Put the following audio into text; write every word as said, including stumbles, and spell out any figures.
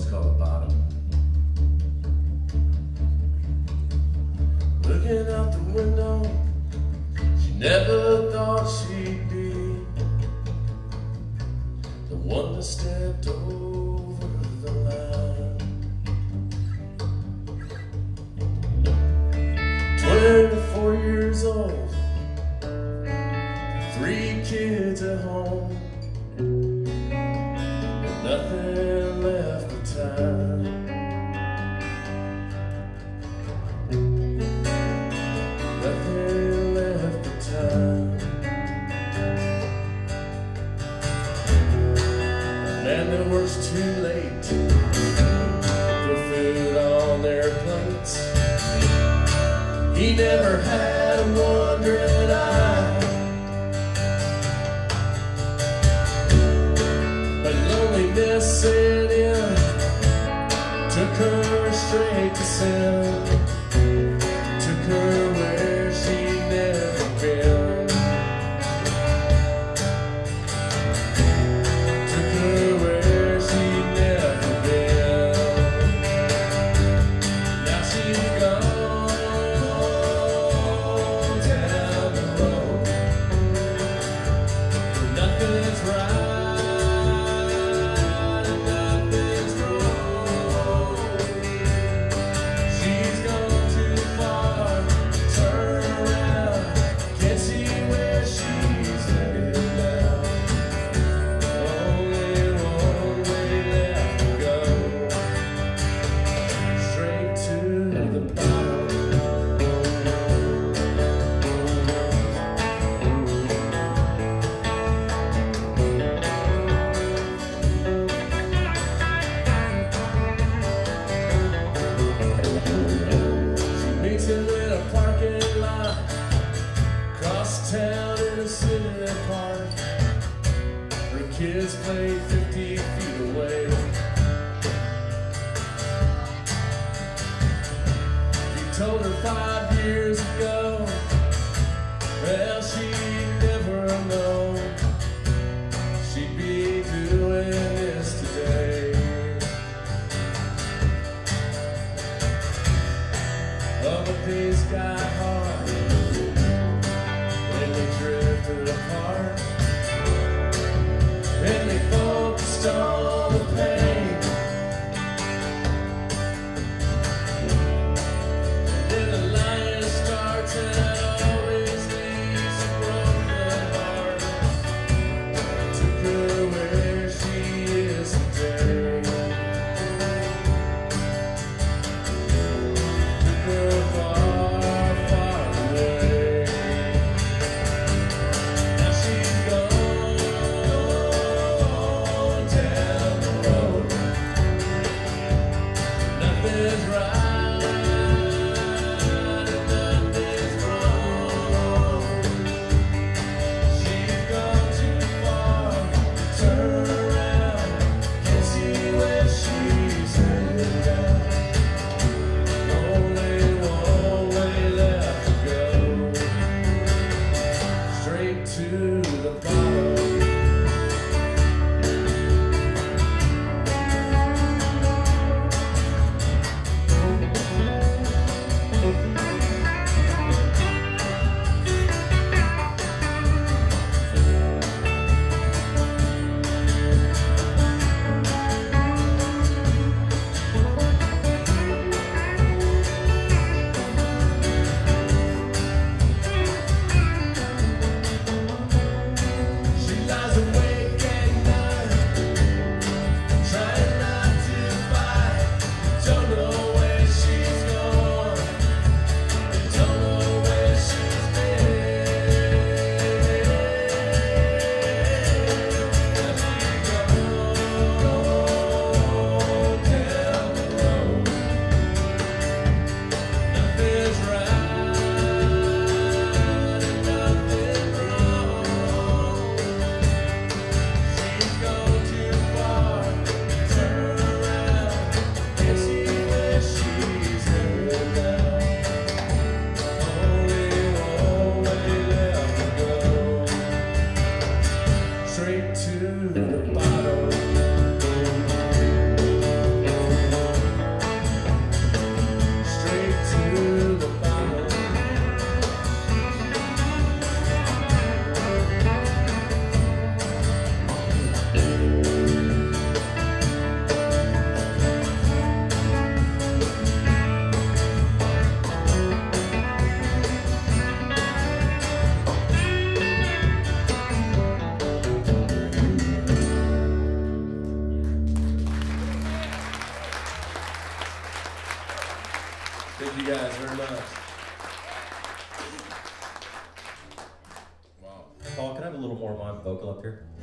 song's called The Bottom. Looking out the window, she never thought she'd be the one that stepped over the line. Twenty-four years old, three kids at home, and nothing left but time. Nothing left but time. A man that works too late for food on their plates. He never had a wandering eye, but loneliness set in, took her straight to sin, took her where she'd never been, took her where she'd never been. Now she's gone down the road, where nothing's right and nothing's wrong. She's gone too far to turn around, can't see where she's headed now. Only one way left to go, straight to the bottom. She meets him in a parking lot, across town in a city park. Her kids play fifty feet away. He told her five years ago, well, she'd never know she'd be doing this today. Oh, but things got hard when they drifted apart, and they focused on the pain. And then the line starts and it always leaves a broken heart. Took her where she is today. Took her far, far away. Now she's gone down the road. Nothing's right and nothing's wrong. She's gone too far to turn around, can't see where she's headed now. Only one way left to go, straight to the bottom. Thank you guys very much. Wow. Paul, can I have a little more of my vocal up here?